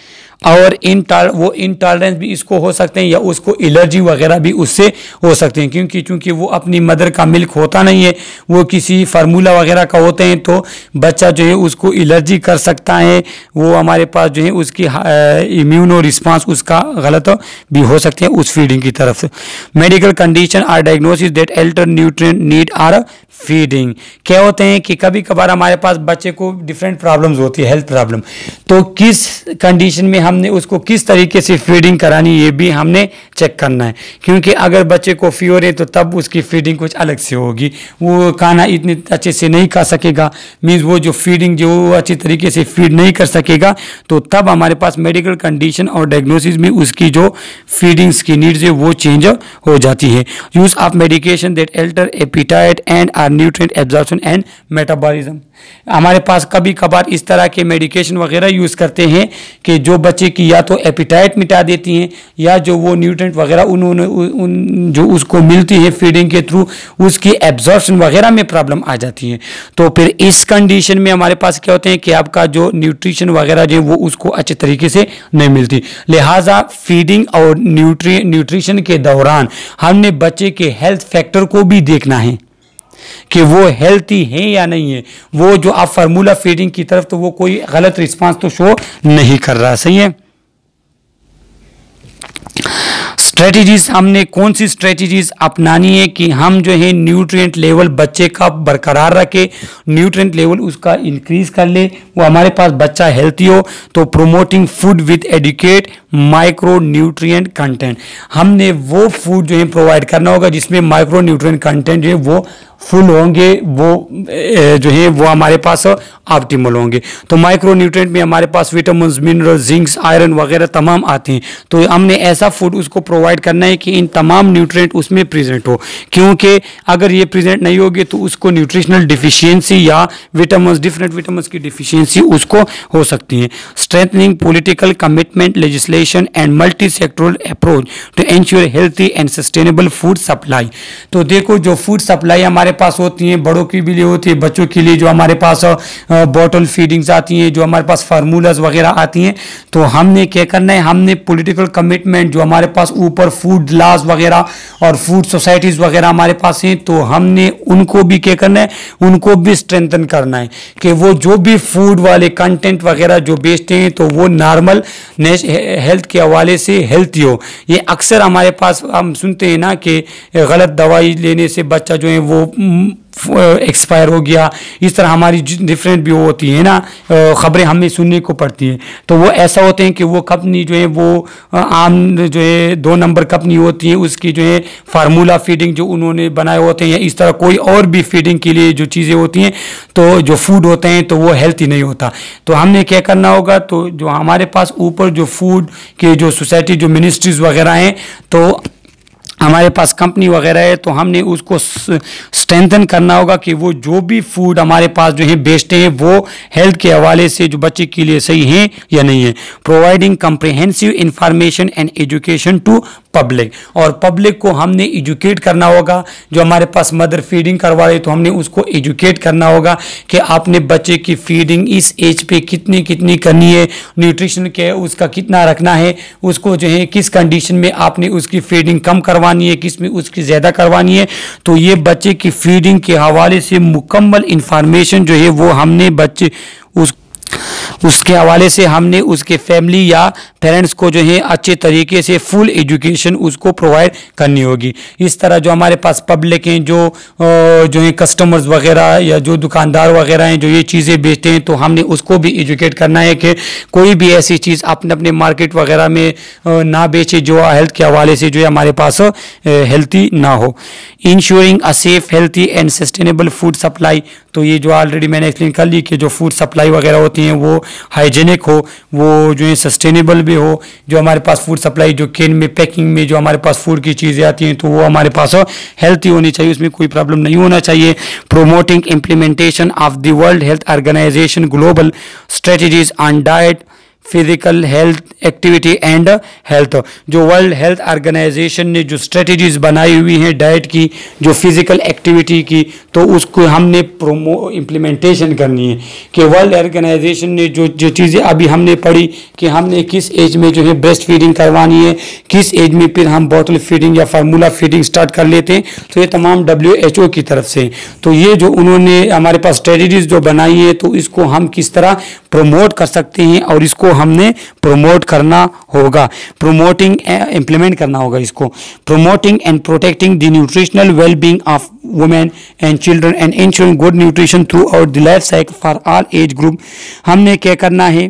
और वो इंटॉलरेंस भी इसको हो सकते हैं या उसको एलर्जी वगैरह भी उससे हो सकते हैं, क्योंकि चूंकि वो अपनी मदर का मिल्क होता नहीं है, वो किसी फार्मूला वगैरह का होते हैं, तो बच्चा जो है उसको एलर्जी कर सकता है। वो हमारे पास जो है उसकी इम्यूनो रिस्पांस उसका गलत भी हो सकते हैं उस फीडिंग की तरफ से। Medical condition or diagnosis that alter nutrient need or feeding. क्या होते हैं कि कभी कभार हमारे पास बच्चे को डिफरेंट प्रॉब्लम्स होती है, हेल्थ प्रॉब्लम, तो किस कंडीशन में हमने उसको किस तरीके से फीडिंग करानी ये भी हमने चेक करना है, क्योंकि अगर बच्चे को फीवर है तो तब उसकी फीडिंग कुछ अलग से होगी, वो खाना इतने अच्छे से नहीं खा सकेगा, मीन्स वो जो फीडिंग जो अच्छी तरीके से फीड नहीं कर सकेगा, तो तब हमारे पास मेडिकल कंडीशन और डायग्नोसिस में उसकी जो फीडिंग्स की नीड्स है वो चेंज हो जाती है। Use of medication that alter appetite and or nutrient absorption and metabolism. हमारे पास कभी कभार इस तरह के मेडिकेशन वगैरह यूज़ करते हैं कि जो बच्चे की या तो एपिटाइट मिटा देती हैं या जो वो न्यूट्रिएंट वगैरह जो उसको मिलती है फीडिंग के थ्रू उसकी एब्जॉर्प्शन वगैरह में प्रॉब्लम आ जाती है। तो फिर इस कंडीशन में हमारे पास क्या होते हैं कि आपका जो न्यूट्रिशन वगैरह जो वो उसको अच्छे तरीके से नहीं मिलती। लिहाजा फीडिंग और न्यूट्रिशन के दौरान हमने बच्चे के हेल्थ फैक्टर को भी देखना है कि वो हेल्थी है या नहीं है। वो जो आप फार्मूला फीडिंग की तरफ तो वो कोई गलत रिस्पांस तो शो नहीं कर रहा, सही है। स्ट्रेटजीज, हमने कौन सी स्ट्रेटजीज अपनानी है कि हम जो है न्यूट्रिएंट लेवल बच्चे का बरकरार रखे, न्यूट्रिएंट लेवल उसका इंक्रीज कर ले, वो हमारे पास बच्चा हेल्थी हो। तो promoting food with adequate micronutrient content, हमने वो फूड जो है प्रोवाइड करना होगा जिसमें माइक्रो न्यूट्रिएंट कंटेंट जो है वो फुल होंगे, वो जो है वो हमारे पास ऑप्टिमल होंगे। तो माइक्रो न्यूट्रिएंट में हमारे पास विटामिन, मिनरल, जिंक्स, आयरन वगैरह तमाम आते हैं। तो हमने ऐसा फूड उसको प्रोवाइड करना है कि इन तमाम न्यूट्रिएंट उसमें प्रेजेंट हो, क्योंकि अगर ये प्रेजेंट नहीं होगी तो उसको न्यूट्रिशनल डिफिशियंसी या विटामिन, डिफरेंट विटामिन की डिफिशियंसी उसको हो सकती है। Strengthening political commitment, legislation and multisectoral approach to ensure healthy and sustainable food supply. तो देखो जो फूड सप्लाई हमारे पास होती हैं, बड़ों के लिए होती है, बच्चों के लिए जो हमारे पास बॉटल फीडिंग्स आती हैं, जो हमारे पास फार्मूलाज वगैरह आती हैं, तो हमने क्या करना है, हमने पॉलिटिकल कमिटमेंट जो हमारे पास ऊपर फूड लॉज वगैरह और फूड सोसाइटीज़ वगैरह हमारे पास हैं, तो हमने उनको भी क्या करना है, उनको भी स्ट्रेंथन करना है कि वो जो भी फूड वाले कंटेंट वगैरह जो बेचते हैं तो वो नॉर्मल हेल्थ के हवाले से हेल्थी हो। ये अक्सर हमारे पास हम सुनते हैं ना कि गलत दवाई लेने से बच्चा जो है वो एक्सपायर हो गया, इस तरह हमारी डिफरेंट भी होती है ना ख़बरें हमें सुनने को पड़ती हैं। तो वो ऐसा होते हैं कि वो कंपनी जो है वो आम जो है 2 नंबर कंपनी होती है, उसकी जो है फार्मूला फीडिंग जो उन्होंने बनाए होते हैं या इस तरह कोई और भी फीडिंग के लिए जो चीज़ें होती हैं, तो जो फूड होते हैं तो वो हेल्थी नहीं होता। तो हमने क्या करना होगा, तो जो हमारे पास ऊपर जो फूड के जो सोसाइटी जो मिनिस्ट्रीज वगैरह हैं, तो हमारे पास कंपनी वगैरह है, तो हमने उसको स्ट्रेंथन करना होगा कि वो जो भी फूड हमारे पास जो है बेचते हैं वो हेल्थ के हवाले से जो बच्चे के लिए सही है या नहीं है। Providing comprehensive information and education to public, और पब्लिक को हमने एजुकेट करना होगा। जो हमारे पास मदर फीडिंग करवा रहे तो हमने उसको एजुकेट करना होगा कि आपने बच्चे की फीडिंग इस एज पे कितनी कितनी करनी है, न्यूट्रिशन के उसका कितना रखना है, उसको जो है किस कंडीशन में आपने उसकी फीडिंग कम करवानी है, किस में उसकी ज़्यादा करवानी है। तो ये बच्चे की फीडिंग के हवाले से मुकम्मल इंफॉर्मेशन जो है वो हमने बच्चे उसके हवाले से हमने उसके फैमिली या पेरेंट्स को जो है अच्छे तरीके से फुल एजुकेशन उसको प्रोवाइड करनी होगी। इस तरह जो हमारे पास पब्लिक हैं, जो है कस्टमर्स वगैरह या जो दुकानदार वगैरह हैं जो ये चीज़ें बेचते हैं, तो हमने उसको भी एजुकेट करना है कि कोई भी ऐसी चीज़ अपने अपने मार्केट वगैरह में ना बेचे जो हेल्थ के हवाले से जो है हमारे पास हेल्थी ना हो। Ensuring a safe, healthy and sustainable food supply, तो ये जो ऑलरेडी मैंने एक्सप्लेन कर ली कि जो फूड सप्लाई वगैरह होती हैं वो हाइजेनिक हो, वो जो है सस्टेनेबल भी हो। जो हमारे पास फूड सप्लाई जो कैन में पैकिंग में जो हमारे पास फूड की चीज़ें आती हैं तो वो हमारे पास हेल्थी होनी चाहिए, उसमें कोई प्रॉब्लम नहीं होना चाहिए। Promoting implementation of the World Health Organization global strategies on diet, physical health activity and health. जो वर्ल्ड हेल्थ ऑर्गेनाइजेशन ने जो स्ट्रेटजीज बनाई हुई हैं डाइट की, जो फिजिकल एक्टिविटी की, तो उसको हमने इम्प्लीमेंटेशन करनी है कि वर्ल्ड ऑर्गेनाइजेशन ने जो जो चीज़ें अभी हमने पढ़ी कि हमने किस एज में जो है ब्रेस्ट फीडिंग करवानी है, किस एज में फिर हम बॉटल फीडिंग या फार्मूला फीडिंग स्टार्ट कर लेते हैं, तो ये तमाम WHO की तरफ से। तो ये जो उन्होंने हमारे पास स्ट्रेटजीज जो बनाई है, तो इसको हम किस तरह प्रमोट कर सकते हैं और इसको हमने प्रमोट करना होगा, प्रमोटिंग इम्प्लीमेंट करना होगा इसको। Promoting and protecting the nutritional wellbeing of women and children and ensuring good nutrition throughout the life cycle for all age group. हमने क्या करना है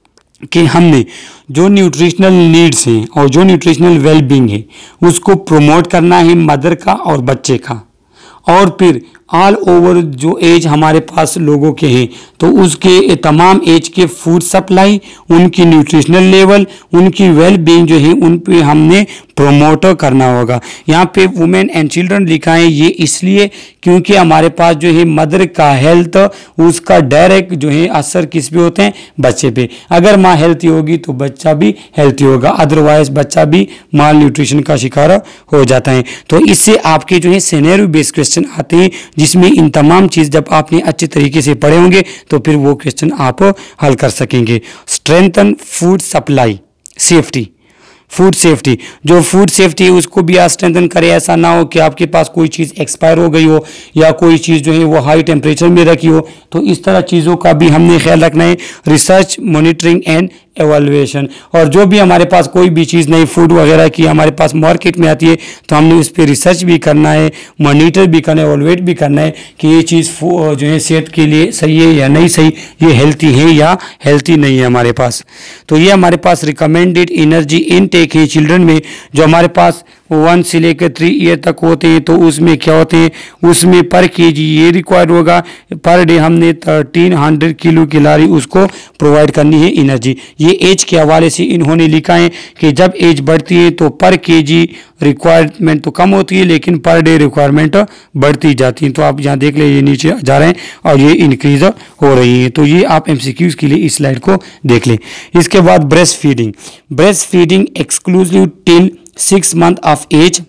कि हमने जो न्यूट्रिशनल नीड्स हैं और जो न्यूट्रिशनल वेलबींग है उसको प्रमोट करना है मदर का और बच्चे का, और फिर ऑल ओवर जो एज हमारे पास लोगों के हैं तो उसके तमाम एज के फूड सप्लाई, उनकी न्यूट्रिशनल लेवल, उनकी वेल बीइंग जो है उन पे हमने प्रोमोट करना होगा। यहाँ पे वुमेन एंड चिल्ड्रन लिखा है, ये इसलिए क्योंकि हमारे पास जो है मदर का हेल्थ, उसका डायरेक्ट जो है असर किस पे होते हैं, बच्चे पे। अगर माँ हेल्थी होगी तो बच्चा भी हेल्थी होगा, अदरवाइज बच्चा भी माल न्यूट्रिशन का शिकार हो जाता है। तो इससे आपके जो है सिनेरियो बेस्ड क्वेश्चन आते हैं जिसमें इन तमाम चीज़ जब आपने अच्छे तरीके से पढ़े होंगे तो फिर वो क्वेश्चन आप हल कर सकेंगे। Strengthen food supply safety, food safety, जो फूड सेफ्टी है उसको भी आप स्ट्रेंथन करें। ऐसा ना हो कि आपके पास कोई चीज़ एक्सपायर हो गई हो या कोई चीज़ जो है वो हाई टेम्परेचर में रखी हो, तो इस तरह चीज़ों का भी हमने ख्याल रखना है। रिसर्च, मॉनिटरिंग एंड एवेलुएशन, और जो भी हमारे पास कोई भी चीज़ नई फूड वगैरह की हमारे पास मार्केट में आती है तो हमने उस पर रिसर्च भी करना है, मॉनिटर भी करना है, एवेलुएट भी करना है कि ये चीज़ जो है सेहत के लिए सही है या नहीं सही, ये हेल्थी है या हेल्थी नहीं है हमारे पास। तो ये हमारे पास रिकमेंडेड एनर्जी इनटेक है चिल्ड्रन में, जो हमारे पास 1 से लेकर 3 ईयर तक होते हैं। तो उसमें क्या होते हैं, उसमें पर केजी ये रिक्वायर्ड होगा, पर डे हमने 1300 किलो कैलोरी उसको प्रोवाइड करनी है एनर्जी। ये एज के हवाले से इन्होंने लिखा है कि जब एज बढ़ती है तो पर केजी रिक्वायरमेंट तो कम होती है लेकिन पर डे रिक्वायरमेंट बढ़ती जाती है। तो आप यहाँ देख ले, ये नीचे जा रहे हैं और ये इंक्रीज हो रही है। तो ये आप MCQs के लिए इस स्लाइड को देख लें। इसके बाद breast feeding, breast feeding exclusive till 6 month of age.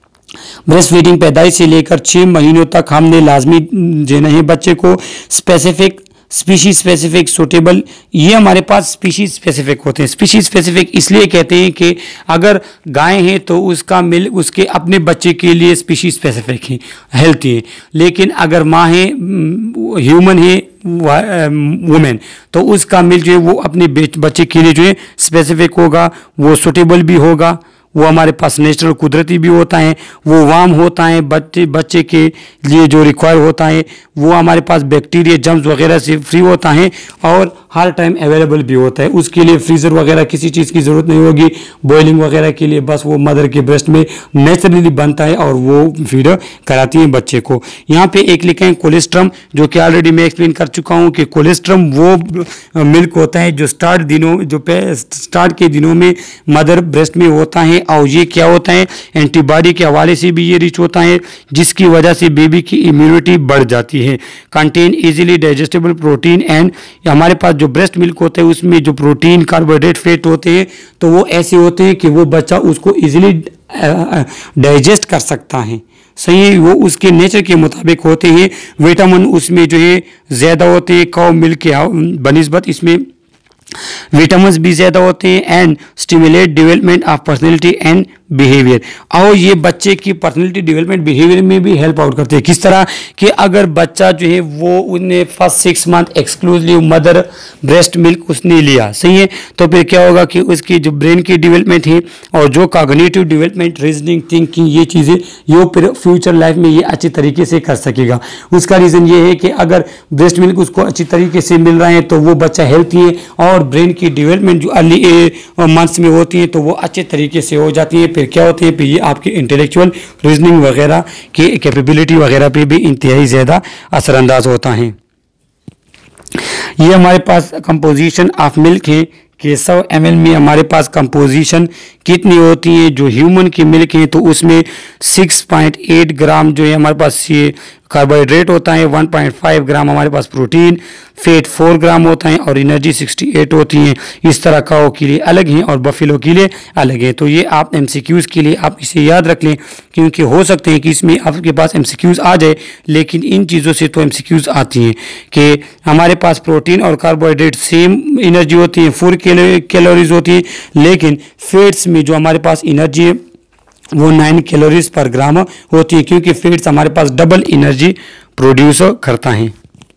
Breast feeding पैदाइश से लेकर 6 महीनों तक हमने लाजमी देना है बच्चे को। स्पेसिफिक, स्पीशीज स्पेसिफिक, सूटेबल, ये हमारे पास स्पीशीज स्पेसिफिक होते हैं। स्पीशीज स्पेसिफिक इसलिए कहते हैं कि अगर गाय है तो उसका मिल्क उसके अपने बच्चे के लिए स्पीशीज स्पेसिफिक है, हेल्थी है, लेकिन अगर माँ है, ह्यूमन है, वुमेन, तो उसका मिल्क जो है वो अपने बच्चे के लिए जो है स्पेसिफिक होगा, वो सूटेबल भी होगा, वो हमारे पास नेचुरल कुदरती भी होता है, वो वार्म होता है, बच्चे के लिए जो रिक्वायर होता है वो हमारे पास बैक्टीरिया जर्म्स वगैरह से फ्री होता है और हर टाइम अवेलेबल भी होता है। उसके लिए फ्रीज़र वगैरह किसी चीज़ की ज़रूरत नहीं होगी, बॉइलिंग वगैरह के लिए बस वो मदर के ब्रेस्ट में नेचुरली बनता है और वो फीड कराती है बच्चे को। यहाँ पे एक लिखे हैं कोलेस्ट्रम, जो कि ऑलरेडी मैं एक्सप्लेन कर चुका हूँ कि कोलेस्ट्रम वो मिल्क होता है जो स्टार्ट के दिनों में मदर ब्रेस्ट में होता है, और ये क्या होता है, एंटीबॉडी के हवाले से भी ये रिच होता है जिसकी वजह से बेबी की इम्यूनिटी बढ़ जाती है। Contain easily digestible protein and, हमारे पास जो ब्रेस्ट मिल्क होता है उसमें जो प्रोटीन, कार्बोहाइड्रेट, फैट होते हैं तो वो ऐसे होते हैं कि वो बच्चा उसको इजीली डाइजेस्ट कर सकता है। सही है, वो उसके नेचर के मुताबिक होते हैं। विटामिन उसमें जो है ज़्यादा होते हैं काउ मिल्क के बनिस्बत, इसमें विटामिन भी ज़्यादा होते हैं and stimulate development of personality and behaviour, और ये बच्चे की पर्सनैलिटी डेवलपमेंट बिहेवियर में भी हेल्प आउट करते हैं। किस तरह कि अगर बच्चा जो है वो उन्हें first 6 month exclusive mother breast milk उसने लिया, सही है, तो फिर क्या होगा कि उसकी जो ब्रेन की डेवलपमेंट है और जो कॉग्निटिव डेवलपमेंट, रीजनिंग, थिंकिंग, ये चीज़ें ये फिर फ्यूचर लाइफ में ये अच्छी तरीके से कर सकेगा। उसका रीज़न ये है कि अगर ब्रेस्ट मिल्क उसको अच्छी तरीके से मिल रहा है तो वो बच्चा हेल्थी है और ब्रेन की डेवलपमेंट जो अर्ली मंथ्स में होती है तो वो अच्छे तरीके से हो जाती है। फिर क्या होते हैं, फिर ये आपके इंटेलेक्चुअल, रीजनिंग वगैरह की कैपेबिलिटी वगैरह पे भी इंतहाई ज़्यादा असरअंदाज होता है। ये हमारे पास कंपोजिशन ऑफ मिल्क है कि 100 ml में हमारे पास कंपोजिशन कितनी होती है। जो ह्यूमन की मिल्क है तो उसमें 6.8 ग्राम जो है हमारे पास ये कार्बोहाइड्रेट होता है 1.5 ग्राम, हमारे पास प्रोटीन, फैट 4 ग्राम होता है और एनर्जी 68 होती है। इस तरह काओ के लिए अलग हैं और बफेलो के लिए अलग है। तो ये आप एमसीक्यूज़ के लिए आप इसे याद रख लें, क्योंकि हो सकते हैं कि इसमें आपके पास एमसीक्यूज़ आ जाए, लेकिन इन चीज़ों से तो एमसीक्यूज़ आती हैं कि हमारे पास प्रोटीन और कार्बोहाइड्रेट सेम एनर्जी होती है, 4 कैलोरीज होती है, लेकिन फैट्स में जो हमारे पास एनर्जी है वो 9 कैलोरीज पर ग्राम होती है, क्योंकि फैट्स हमारे पास डबल एनर्जी प्रोड्यूस करता है।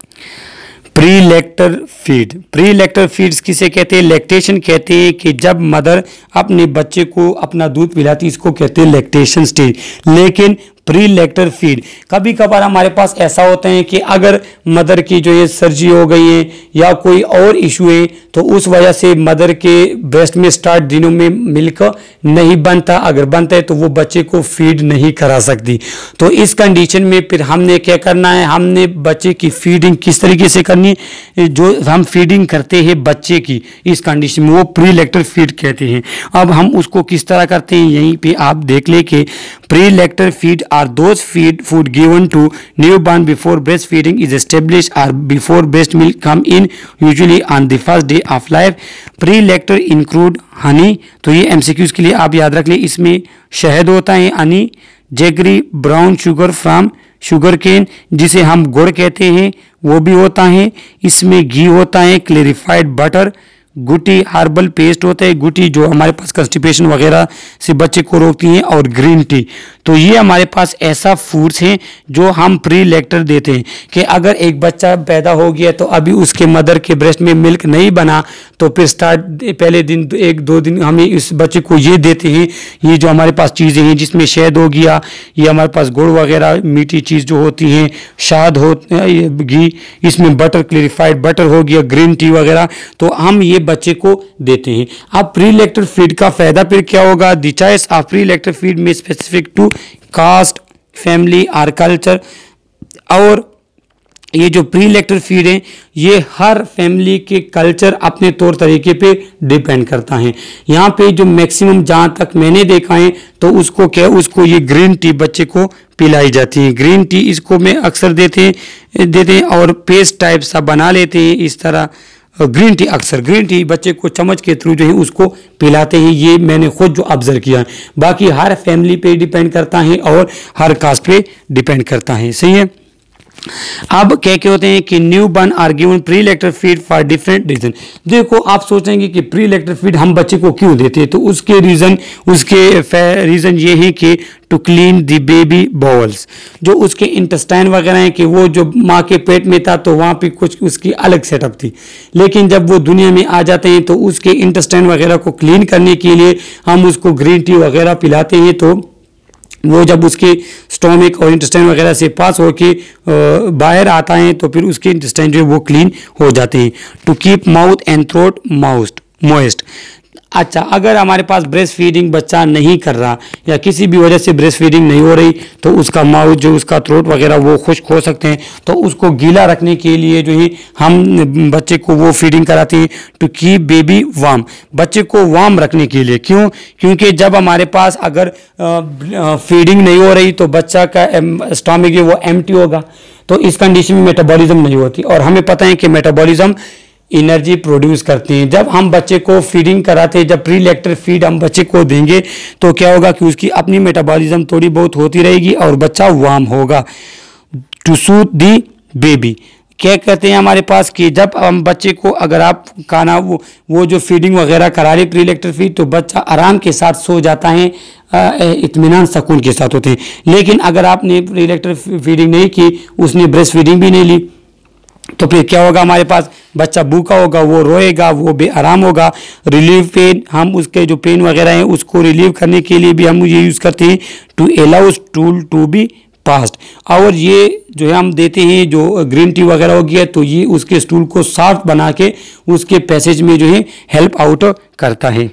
Pre lacteal feed, pre lacteal feeds किसे कहते हैं? लैक्टेशन कहते हैं कि जब मदर अपने बच्चे को अपना दूध पिलाती है, इसको कहते हैं लैक्टेशन स्टेज। लेकिन प्री लैक्टर फीड कभी कभार हमारे पास ऐसा होता है कि अगर मदर की जो ये सर्जरी हो गई है या कोई और इशू है, तो उस वजह से मदर के ब्रेस्ट में स्टार्ट दिनों में मिल्क नहीं बनता, अगर बनता है तो वो बच्चे को फीड नहीं करा सकती। तो इस कंडीशन में फिर हमने क्या करना है, हमने बच्चे की फीडिंग किस तरीके से करनी है, जो हम फीडिंग करते हैं बच्चे की इस कंडीशन में वो प्री लैक्टर फीड कहते हैं। अब हम उसको किस तरह करते हैं, यहीं पे आप देख ले कि pre lacteal feed are those food given to newborn before breastfeeding is established or before breast milk come in, usually on the first day of life. Pre-lactor include honey, तो ये MCQs के लिए आप याद रख लें, इसमें शहद होता है, honey, jaggery, brown sugar from sugar cane जिसे हम गुड़ कहते हैं वो भी होता है, इसमें घी होता है, क्लेरिफाइड बटर, गुटी हर्बल पेस्ट होता है, गुटी जो हमारे पास कंस्टिपेशन वगैरह से बच्चे को रोकती हैं, और ग्रीन टी। तो ये हमारे पास ऐसा फूड्स हैं जो हम प्री लैक्टर देते हैं कि अगर एक बच्चा पैदा हो गया तो अभी उसके मदर के ब्रेस्ट में मिल्क नहीं बना, तो फिर स्टार्ट पहले दिन 1-2 दिन हमें इस बच्चे को ये देते हैं, ये जो हमारे पास चीज़ें हैं जिसमें शहद हो गया, ये हमारे पास गुड़ वगैरह मीठी चीज़ जो होती हैं, शहद हो, घी, इसमें बटर, क्लेरिफाइड बटर हो गया, ग्रीन टी वगैरह, तो हम ये बच्चे को देते हैं। अब प्री लैक्टर फीड का फायदा फिर क्या होगा? The choice of pre lacteal feed में स्पेसिफिक टू कास्ट, फैमिली और कल्चर, और ये जो प्री लैक्टर फीड है ये हर फैमिली के कल्चर अपने तौर तरीके पे डिपेंड करता है। यहाँ पे जो मैक्सिमम जहाँ तक मैंने देखा है तो उसको क्या, उसको ये ग्रीन टी बच्चे को पिलाई जाती है। ग्रीन टी इसको मैं अक्सर देते हैं और पेस्ट टाइप सा बना लेते हैं इस तरह। ग्रीन टी अक्सर ग्रीन टी बच्चे को चम्मच के थ्रू जो है उसको पिलाते हैं, ये मैंने खुद जो ऑब्जर्व किया है। बाकी हर फैमिली पे डिपेंड करता है और हर कास्ट पे डिपेंड करता है, सही है। अब क्या होते हैं कि newborn are given pre lacteal feed for different reason. देखो आप सोचेंगे कि प्री लैक्टर फीड हम बच्चे को क्यों देते हैं, तो उसके रीज़न ये है कि to clean the baby bowels, जो उसके इंटेस्टाइन वगैरह हैं कि वो जो माँ के पेट में था तो वहाँ पे कुछ उसकी अलग सेटअप थी, लेकिन जब वो दुनिया में आ जाते हैं तो उसके इंटेस्टाइन वगैरह को क्लीन करने के लिए हम उसको ग्रीन टी वगैरह पिलाते हैं, तो वो जब उसके स्टोमिक और इंटेस्टाइन वगैरह से पास होके बाहर आता है तो फिर उसके इंटेस्टाइन जो है वो क्लीन हो जाते हैं। To keep mouth and throat moist. अच्छा, अगर हमारे पास ब्रेस्ट फीडिंग बच्चा नहीं कर रहा या किसी भी वजह से ब्रेस्ट फीडिंग नहीं हो रही तो उसका माउथ जो उसका थ्रोट वगैरह वो खुश्क हो सकते हैं, तो उसको गीला रखने के लिए जो है हम बच्चे को वो फीडिंग कराते हैं। टू कीप बेबी वार्म, बच्चे को वार्म रखने के लिए। क्यों? क्योंकि जब हमारे पास अगर फीडिंग नहीं हो रही तो बच्चा का स्टोमक वो एम्प्टी होगा, तो इस कंडीशन में मेटाबॉलिज्म नहीं होती, और हमें पता है कि मेटाबॉलिज्म एनर्जी प्रोड्यूस करते हैं। जब हम बच्चे को फीडिंग कराते हैं, जब प्री लैक्टर फीड हम बच्चे को देंगे तो क्या होगा कि उसकी अपनी मेटाबॉलिज्म थोड़ी बहुत होती रहेगी और बच्चा वार्म होगा। टू सूथ दी बेबी, क्या कहते हैं हमारे पास कि जब हम बच्चे को अगर आप खाना वो जो फीडिंग वगैरह करा रहे प्री लैक्टर फीड, तो बच्चा आराम के साथ सो जाता है, इत्मीनान सुकून के साथ होते हैं। लेकिन अगर आपने प्री लैक्टर फीडिंग नहीं की, उसने ब्रेस्ट फीडिंग भी नहीं ली, तो फिर क्या होगा, हमारे पास बच्चा भूखा होगा, वो रोएगा, वो बेआराम होगा। रिलीव पेन, हम उसके जो पेन वगैरह हैं उसको रिलीव करने के लिए भी हम ये यूज़ करते हैं। To allow stool to be passed, और ये जो है हम देते हैं जो ग्रीन टी वगैरह हो गया तो ये उसके स्टूल को सॉफ्ट बना के उसके पैसेज में जो है हेल्प आउट करता है।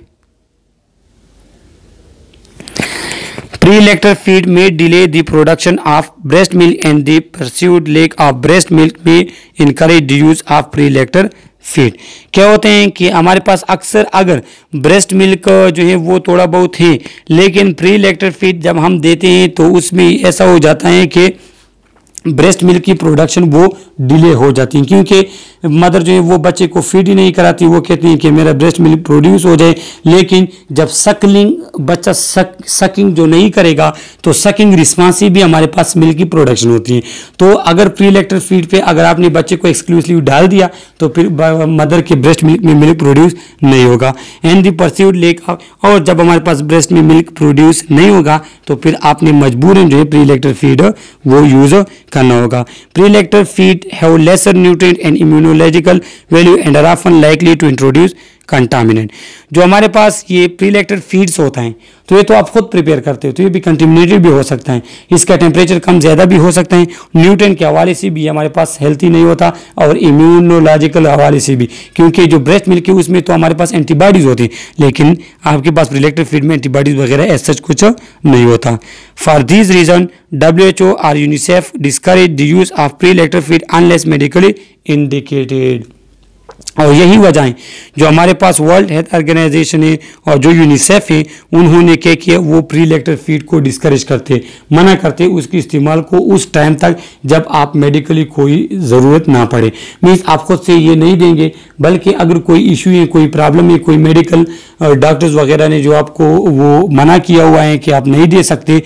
Pre-lactor feed may delay the production of breast milk and the pursued lack of breast milk may encourage the use of pre-lactor feed। क्या होते हैं कि हमारे पास अक्सर अगर ब्रेस्ट मिल्क जो है वो थोड़ा बहुत है, लेकिन प्री लैक्टर फीड जब हम देते हैं तो उसमें ऐसा हो जाता है कि ब्रेस्ट मिल्क की प्रोडक्शन वो डिले हो जाती है, क्योंकि मदर जो है वो बच्चे को फीड ही नहीं कराती। वो कहती है कि मेरा ब्रेस्ट मिल्क प्रोड्यूस हो जाए, लेकिन जब बच्चा सकिंग जो नहीं करेगा तो सकिंग रिस्पॉन्सिव भी हमारे पास मिल्क की प्रोडक्शन होती है। तो अगर प्री लैक्टल फीड पे अगर आपने बच्चे को एक्सक्लूसिवली डाल दिया तो फिर मदर के ब्रेस्ट मिल्क में मिल्क प्रोड्यूस नहीं होगा। एंड दी परस्यूड लेक, और जब हमारे पास ब्रेस्ट में मिल्क प्रोड्यूस नहीं होगा तो फिर आपने मजबूरन जो है प्री लैक्टल फीड वो यूज करना होगा। Pre lacteal feed have lesser nutrient and immunological value and are often likely to introduce contaminant. जो हमारे पास ये प्री लैक्टल फीड्स होता है तो ये तो आप खुद प्रिपेयर करते हो, तो ये भी कंटेमिनेटेड भी हो सकता है, इसका टेम्परेचर कम ज़्यादा भी हो सकता है, न्यूट्रिएंट के हवाले से भी हमारे पास हेल्थी नहीं होता और इम्यूनोलॉजिकल हवाले से भी, क्योंकि जो ब्रेस्ट मिल्क है उसमें तो हमारे पास एंटीबॉडीज़ होती हैं, लेकिन आपके पास प्री लैक्टल फीड में एंटीबॉडीज़ वगैरह ऐसा कुछ नहीं होता। फॉर दिस रीज़न WHO और UNICEF discourage the use of pre lacteal feed unless medically indicated. और यही वजह है जो हमारे पास वर्ल्ड हेल्थ ऑर्गेनाइजेशन है और जो यूनिसेफ है उन्होंने क्या किया, वो प्री लैक्टल फीड को डिस्करेज करते, मना करते उसके इस्तेमाल को उस टाइम तक जब आप मेडिकली कोई ज़रूरत ना पड़े। मीन्स आप खुद से ये नहीं देंगे, बल्कि अगर कोई इशू है, कोई प्रॉब्लम है, कोई मेडिकल डॉक्टर्स वगैरह ने जो आपको वो मना किया हुआ है कि आप नहीं दे सकते,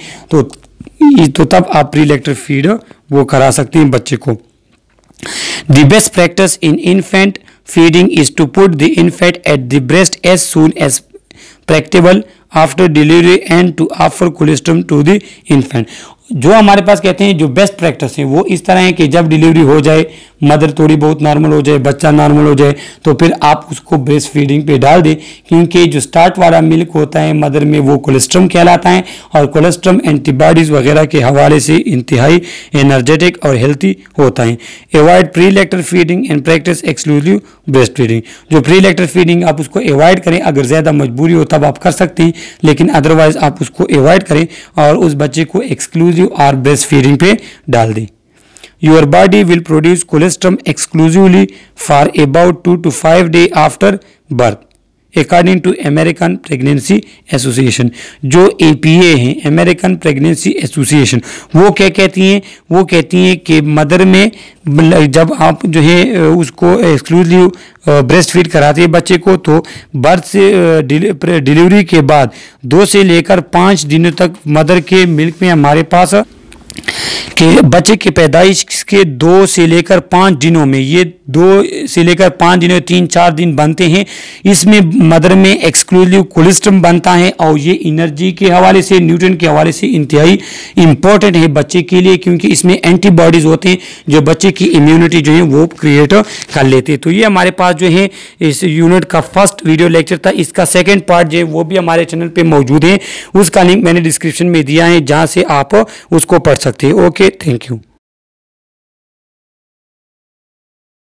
तो तब आप प्री लैक्टल फीड वो करा सकते हैं बच्चे को। The best practice in infant feeding is to put the infant at the breast as soon as practicable after delivery and to offer colostrum to the infant। जो हमारे पास कहते हैं जो बेस्ट प्रैक्टिस है वो इस तरह है कि जब डिलीवरी हो जाए, मदर थोड़ी बहुत नॉर्मल हो जाए, बच्चा नॉर्मल हो जाए, तो फिर आप उसको ब्रेस्ट फीडिंग पे डाल दें, क्योंकि जो स्टार्ट वाला मिल्क होता है मदर में वो कोलेस्ट्रम कहलाता है और कोलेस्ट्रम एंटीबॉडीज़ वगैरह के हवाले से इंतहाई एनर्जेटिक और हेल्थी होता है। Avoid pre lacteal feeding and practice exclusive breast feeding. जो प्री लैक्टल फीडिंग आप उसको एवॉइड करें, अगर ज़्यादा मजबूरी हो तब आप कर सकते हैं, लेकिन अदरवाइज आप उसको एवॉइड करें और उस बच्चे को एक्सक्लूसिव और ब्रेस्ट फीडिंग पे डाल दें। Your body will produce colostrum exclusively for about 2 to 5 days after birth, according to American Pregnancy Association। जो APA है, अमेरिकन प्रेगनेंसी एसोसिएशन, वो क्या कहती हैं, वो कहती हैं कि मदर में जब आप जो है उसको एक्सक्लूसिव ब्रेस्ट फीड कराते हैं बच्चे को, तो बर्थ से डिलीवरी के बाद 2 से लेकर 5 दिनों तक मदर के मिल्क में हमारे पास कि बच्चे की पैदाइश के 2 से लेकर 5 दिनों में, ये 2 से लेकर 5 दिनों 3-4 दिन बनते हैं, इसमें मदर में एक्सक्लूसिव कोलेस्ट्रम बनता है और ये एनर्जी के हवाले से, न्यूट्रिएंट के हवाले से इंतहाई इंपॉर्टेंट है बच्चे के लिए, क्योंकि इसमें एंटीबॉडीज़ होते हैं जो बच्चे की इम्यूनिटी जो है वो क्रिएट कर लेते हैं। तो ये हमारे पास जो है इस यूनिट का फर्स्ट वीडियो लेक्चर था। इसका सेकेंड पार्ट जो है वो भी हमारे चैनल पर मौजूद है, उसका लिंक मैंने डिस्क्रिप्शन में दिया है, जहाँ से आप उसको पढ़ सकते हैं। Okay, thank you.